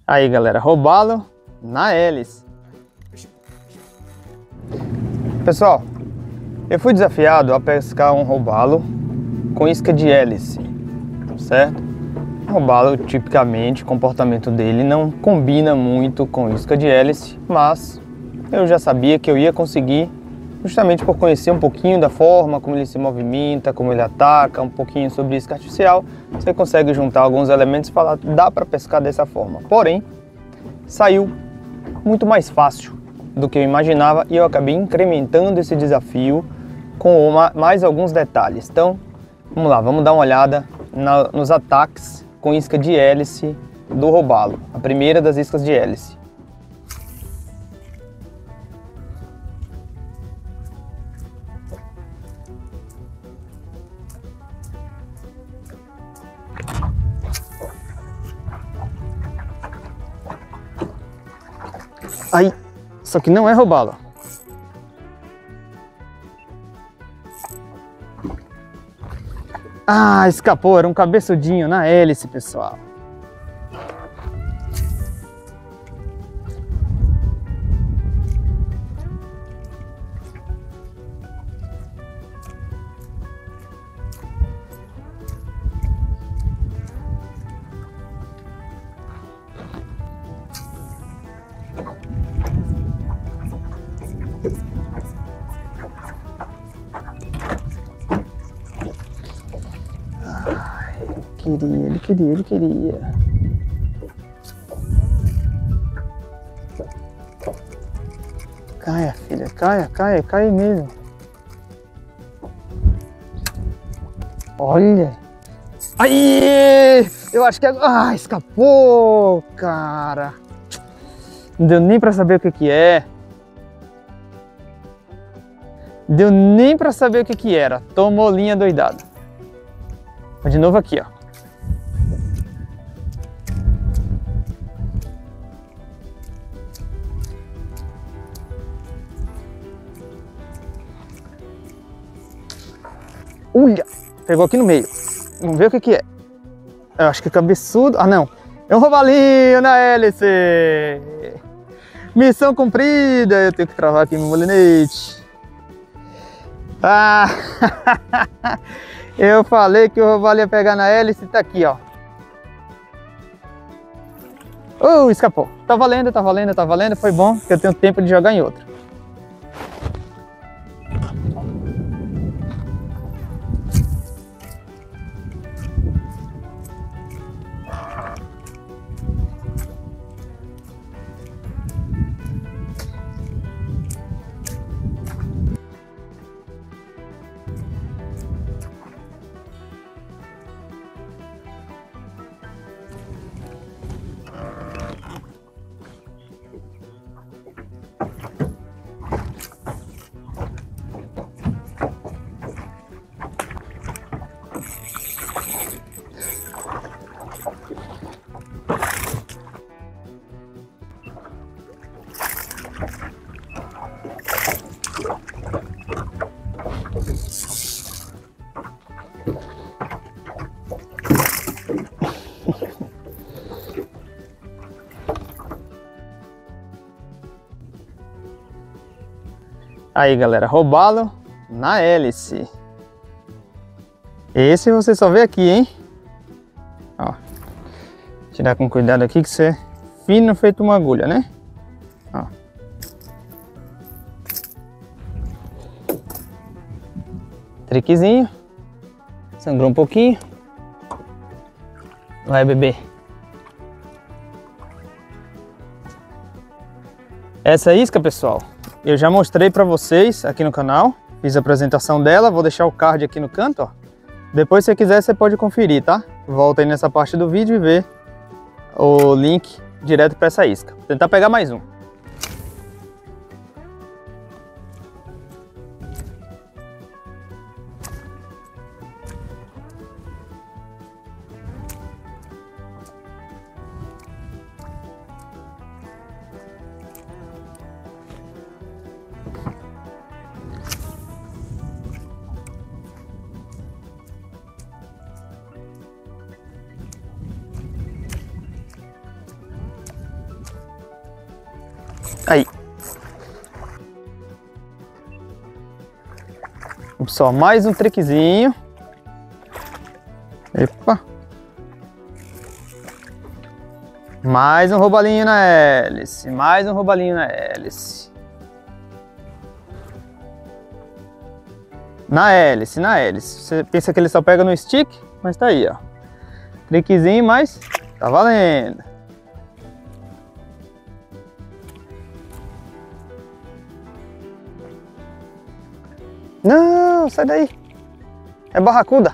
Aí galera, robalo na hélice. Pessoal, eu fui desafiado a pescar um robalo com isca de hélice, certo? O robalo, tipicamente, o comportamento dele não combina muito com isca de hélice, mas eu já sabia que eu ia conseguir, justamente por conhecer um pouquinho da forma como ele se movimenta, como ele ataca, um pouquinho sobre isca artificial. Você consegue juntar alguns elementos e falar, dá para pescar dessa forma. Porém, saiu muito mais fácil do que eu imaginava e eu acabei incrementando esse desafio com mais alguns detalhes. Então, vamos lá, vamos dar uma olhada nos ataques com isca de hélice do robalo, a primeira das iscas de hélice. Aí, só que não é robalo. Ah, escapou, era um cabeçudinho na hélice, pessoal. Ele queria. Caia, filha, caia mesmo. Olha. Aí! Eu acho que... Ah, escapou, cara. Não deu nem pra saber o que que é. Deu nem pra saber o que que era. Tomou linha doidada. De novo aqui, ó. Olha! Pegou aqui no meio. Vamos ver o que que é. Eu acho que é cabeçudo. Ah, não. É um robalinho na hélice. Missão cumprida. Eu tenho que travar aqui meu molinete. Ah! Eu falei que o robalo ia pegar na hélice. Tá aqui, ó. Escapou. Tá valendo. Foi bom, porque eu tenho tempo de jogar em outro. Aí galera, robalo na hélice. Esse você só vê aqui, hein? Ó, tirar com cuidado aqui que você é fino feito uma agulha, né? Ó. Triquezinho. Sangrou um pouquinho. Vai, bebê. Essa isca, pessoal, eu já mostrei para vocês aqui no canal. Fiz a apresentação dela, vou deixar o card aqui no canto, ó. Depois, se você quiser, você pode conferir, tá? Volta aí nessa parte do vídeo e vê o link direto para essa isca. Vou tentar pegar mais um. Aí. Pessoal, mais um trickzinho. Epa. Mais um roubalinho na hélice. Mais um roubalinho na hélice. Na hélice, na hélice. Você pensa que ele só pega no stick, mas tá aí, ó. Trickzinho, mas tá valendo. Não, sai daí. É barracuda.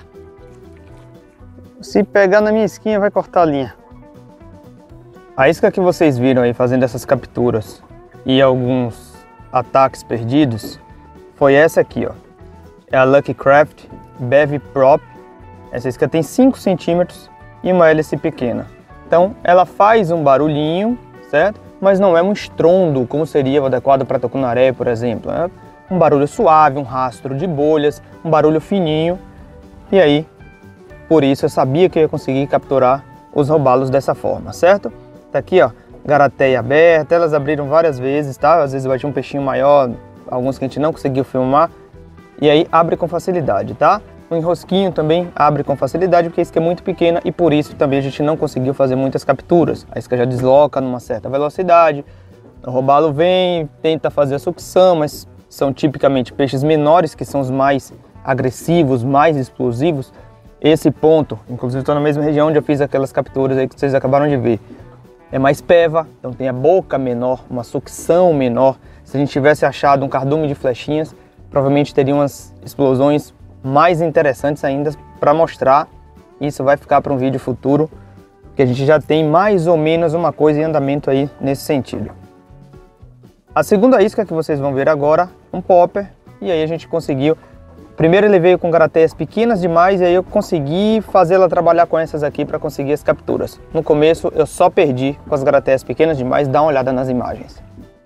Se pegar na minha isquinha, vai cortar a linha. A isca que vocês viram aí fazendo essas capturas e alguns ataques perdidos foi essa aqui, ó. É a Lucky Craft Bev Prop. Essa isca tem 5 centímetros e uma hélice pequena. Então ela faz um barulhinho, certo? Mas não é um estrondo como seria o adequado para tucunaré, por exemplo. É um barulho suave, um rastro de bolhas, um barulho fininho. E aí, por isso eu sabia que eu ia conseguir capturar os robalos dessa forma, certo? Tá aqui, ó, garateia aberta, elas abriram várias vezes, tá? Às vezes vai ter um peixinho maior, alguns que a gente não conseguiu filmar. E aí abre com facilidade, tá? O enrosquinho também abre com facilidade porque a isca é muito pequena e por isso também a gente não conseguiu fazer muitas capturas. A isca já desloca numa certa velocidade, o robalo vem, tenta fazer a sucção, mas são tipicamente peixes menores que são os mais agressivos, mais explosivos. Esse ponto, inclusive estou na mesma região onde eu fiz aquelas capturas aí que vocês acabaram de ver. É mais peva, então tem a boca menor, uma sucção menor. Se a gente tivesse achado um cardume de flechinhas, provavelmente teria umas explosões mais interessantes ainda para mostrar. Isso vai ficar para um vídeo futuro, que a gente já tem mais ou menos uma coisa em andamento aí nesse sentido. A segunda isca que vocês vão ver agora, um popper, e aí a gente conseguiu. Primeiro ele veio com garateias pequenas demais e aí eu consegui fazê-la trabalhar com essas aqui para conseguir as capturas. No começo eu só perdi com as garateias pequenas demais, dá uma olhada nas imagens.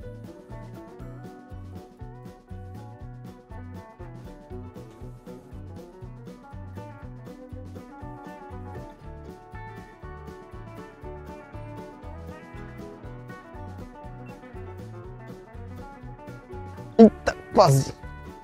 Eita, quase!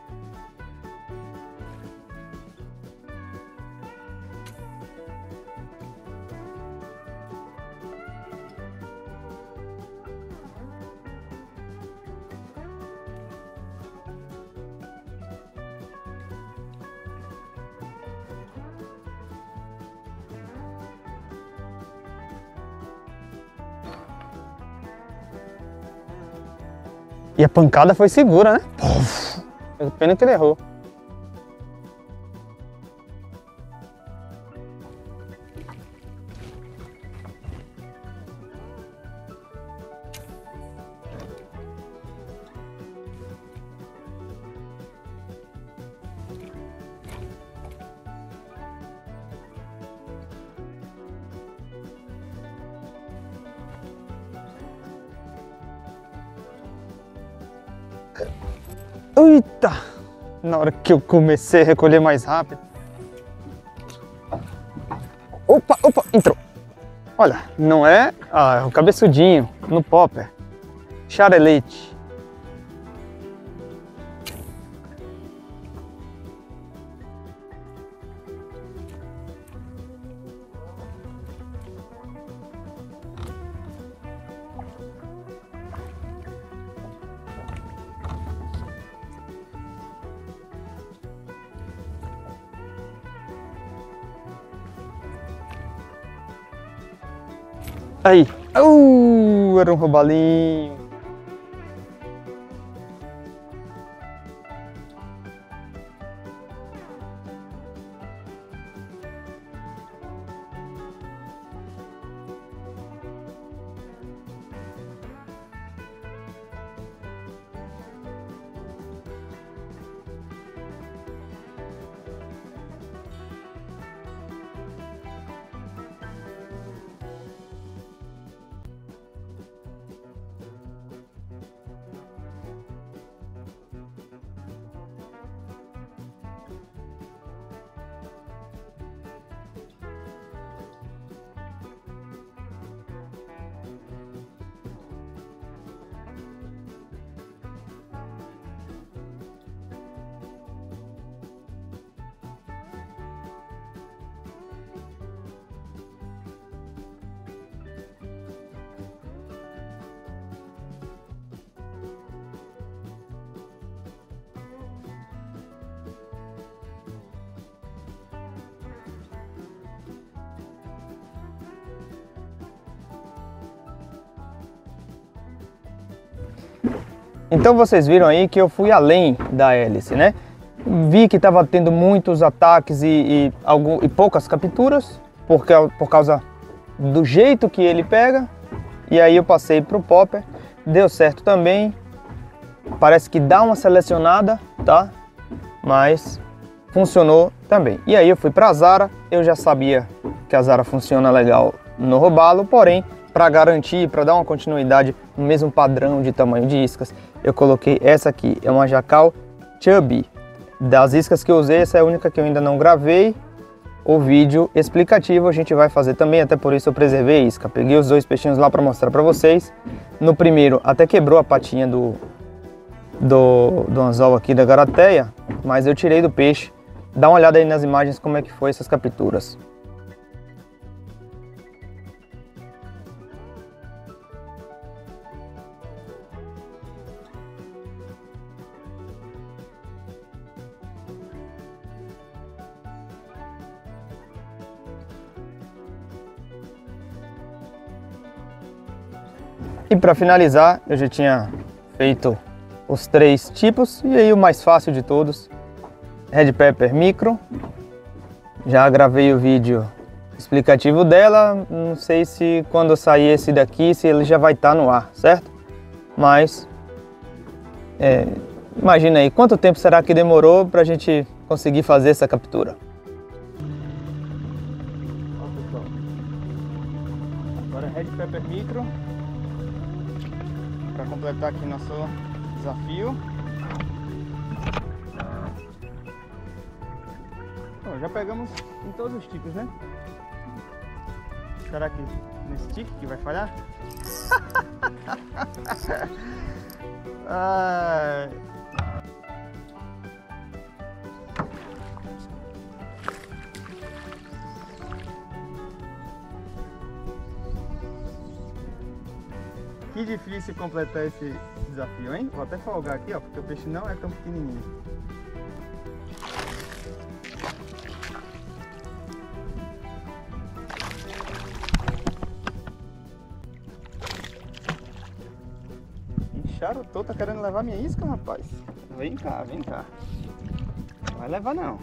E a pancada foi segura, né? Pena que ele errou. Eita! Na hora que eu comecei a recolher mais rápido. Opa, opa, entrou. Olha, não é o cabeçudinho no popper. Charelete. Aí, era um robalinho. Então vocês viram aí que eu fui além da hélice, né? Vi que estava tendo muitos ataques e poucas capturas, por causa do jeito que ele pega. E aí eu passei para o popper, deu certo também. Parece que dá uma selecionada, tá? Mas funcionou também. E aí eu fui para a Zara, eu já sabia que a Zara funciona legal no robalo, porém, para garantir, para dar uma continuidade no mesmo padrão de tamanho de iscas, eu coloquei essa aqui, é uma Jackall Chubby. Das iscas que eu usei, essa é a única que eu ainda não gravei. O vídeo explicativo a gente vai fazer também, até por isso eu preservei a isca. Peguei os dois peixinhos lá para mostrar para vocês. No primeiro até quebrou a patinha do anzol aqui da garateia, mas eu tirei do peixe. Dá uma olhada aí nas imagens como é que foi essas capturas. E para finalizar, eu já tinha feito os 3 tipos, e aí o mais fácil de todos, Red Pepper Micro. Já gravei o vídeo explicativo dela, não sei se quando sair esse daqui, se ele já vai estar no ar, certo? Mas, imagina aí, quanto tempo será que demorou para a gente conseguir fazer essa captura? Olha, pessoal. Agora Red Pepper Micro. Para completar aqui nosso desafio. Bom, já pegamos em todos os tipos, né? Será que nesse tique que vai falhar? Ai. Que difícil completar esse desafio, hein? Vou até folgar aqui, ó, porque o peixe não é tão pequenininho. Charutou, tá querendo levar minha isca, rapaz? Vem cá, vem cá. Não vai levar não.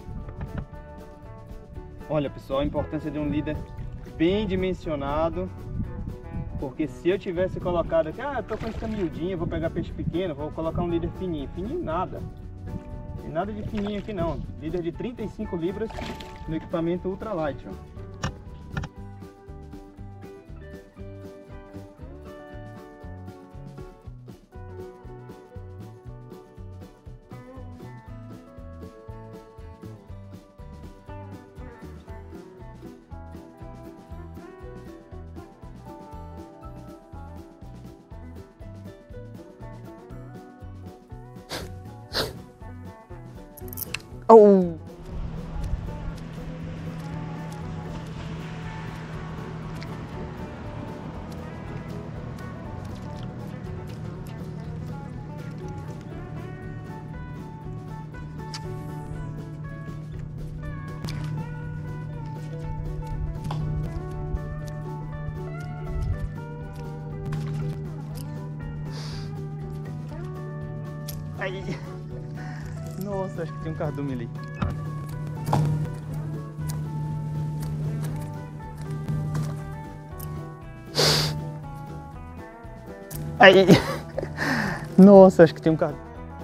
Olha, pessoal, a importância de um líder bem dimensionado. Porque se eu tivesse colocado aqui, eu tô com isca miudinha, vou pegar peixe pequeno, vou colocar um líder fininho. Fininho nada. Tem nada de fininho aqui não. Líder de 35 libras no equipamento ultralight, ó. Oh! Aí. Nossa, acho que tem um cardume ali. Aí. Nossa, acho que tem um cardume.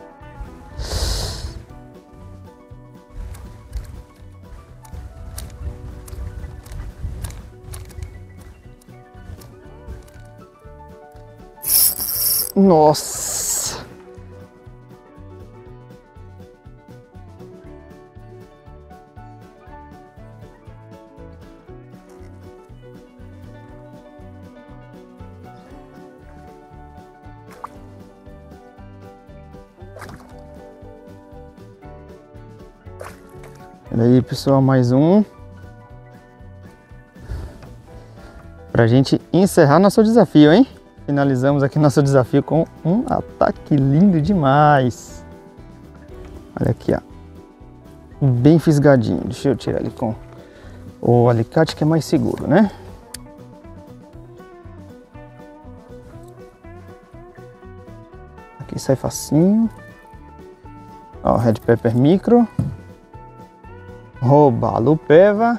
Nossa. Olha aí, pessoal, mais um. Pra gente encerrar nosso desafio, hein? Finalizamos aqui nosso desafio com um ataque lindo demais. Olha aqui, ó. Bem fisgadinho. Deixa eu tirar ele com o alicate, que é mais seguro, né? sai facinho. Ó, Red Pepper Micro. Robalo Peva.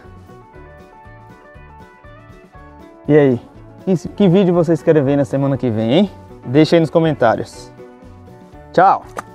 E aí? Que vídeo vocês querem ver na semana que vem, hein? Deixa aí nos comentários. Tchau!